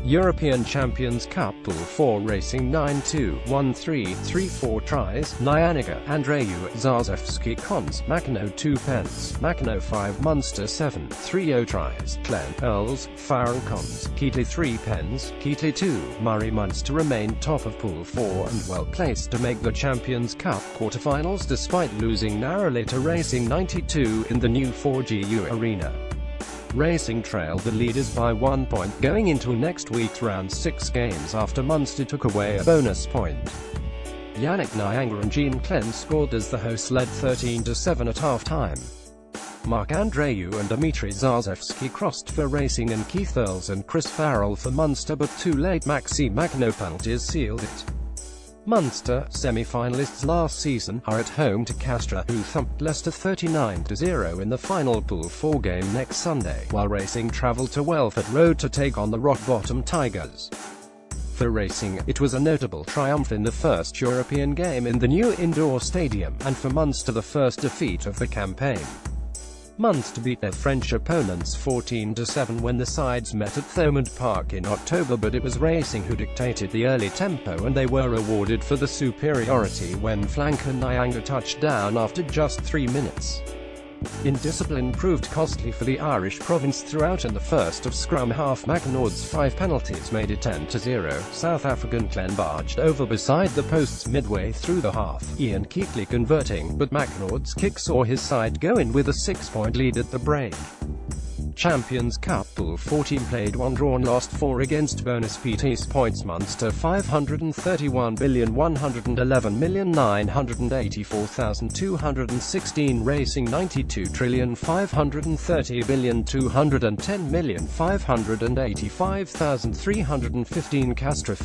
European Champions Cup Pool 4 Racing 9-2, 1-3, 3-4 tries, Nyanga, Andreu, Zazewski Cons, Makino 2 pence, Makino 5 Munster 7, 3-0 tries, Glenn, Earls, Farrell Cons, Keatley 3 pens, Keatley 2, Murray Munster remained top of Pool 4 and well placed to make the Champions Cup quarterfinals despite losing narrowly to Racing 92 in the new 4GU arena. Racing trailed the leaders by 1 point going into next week's round 6 games after Munster took away a bonus point. Yannick Nyanga and Jean Klein scored as the hosts led 13-7 at half-time. Marc Andreu and Dimitri Zazewski crossed for Racing and Keith Earls and Chris Farrell for Munster, but too late Maxi Makino penalties sealed it. Munster, semi-finalists last season, are at home to Castres, who thumped Leicester 39-0 in the final Pool 4 game next Sunday, while Racing travelled to Welford Road to take on the rock-bottom Tigers. For Racing, it was a notable triumph in the first European game in the new indoor stadium, and for Munster the first defeat of the campaign. Munster beat their French opponents 14-7 when the sides met at Thomond Park in October, but it was Racing who dictated the early tempo and they were rewarded for the superiority when flanker Nyanga touched down after just 3 minutes. Indiscipline proved costly for the Irish province throughout, and the first of scrum half Makinord's 5 penalties made it 10-0. South African Glenn barged over beside the posts midway through the half, Ian Keatley converting, but Makinord's kick saw his side go in with a 6-point lead at the break. Champions Cup Pool 14 played 1 draw and lost 4 against bonus PT's points. Munster 531,111,984,216, Racing 92,530,210,585,315, Castres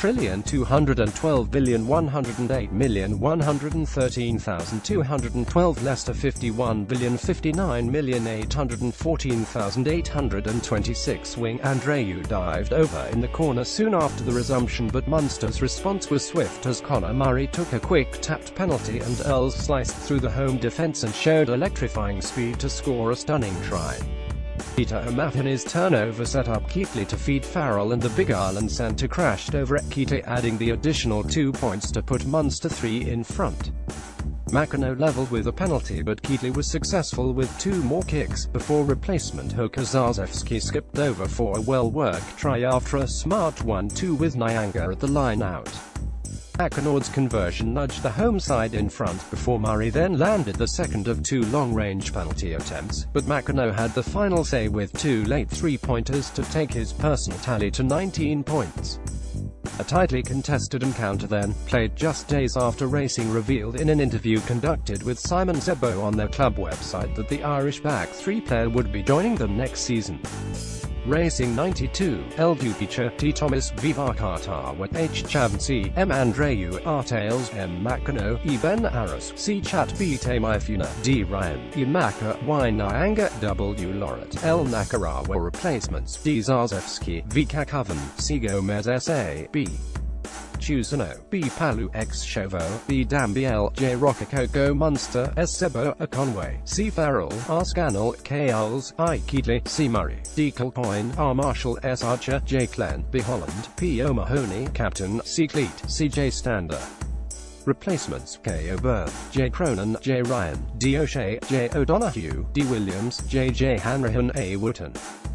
5,212,108,113,212, Leicester 51,059,814,826. Wing Andreu dived over in the corner soon after the resumption, but Munster's response was swift as Conor Murray took a quick tapped penalty and Earls sliced through the home defence and showed electrifying speed to score a stunning try. Peter O'Mahony's turnover set up Keatley to feed Farrell, and the Big Ireland centre crashed over at Keatley, adding the additional 2 points to put Munster 3 in front. Makino levelled with a penalty, but Keatley was successful with 2 more kicks, before replacement hooker Zazewski skipped over for a well-worked try after a smart 1-2 with Nyanga at the line-out. Makinord's conversion nudged the home side in front, before Murray then landed the second of 2 long-range penalty attempts, but Makino had the final say with 2 late 3-pointers to take his personal tally to 19 points. A tightly contested encounter then, played just days after Racing revealed in an interview conducted with Simon Zebo on their club website that the Irish back 3 player would be joining them next season. Racing 92, L. Dupicha, T. Thomas, V. Varkartawa, H. Chavnsi, M. Andreu, R. Tails, M. Makino, E. Ben Aras, C. Chat B. Tamifuna, D. Ryan, E. Maka, Y. Nyanga, W. Lauret, L. Nakarawa. Replacements: D. Zazewski, V. Kakoven, C. Gomez, S. A. B. Chusano, B. Palu, X. Chauveau, B. Dambiel, J. Rococo, Munster, S. Sebo, A. Conway, C. Farrell, R. Scannell, K. Earls, I. Keatley, C. Murray, D. Kilcoyne, R. Marshall, S. Archer, J. Glenn, B. Holland, P. O'Mahony, Captain, C. Cleat, C. J. Stander. Replacements: K. O'Byrne, J. Cronin, J. Ryan, D. O'Shea, J. O'Donoghue, D. Williams, J. J. Hanrahan, A. Wooten.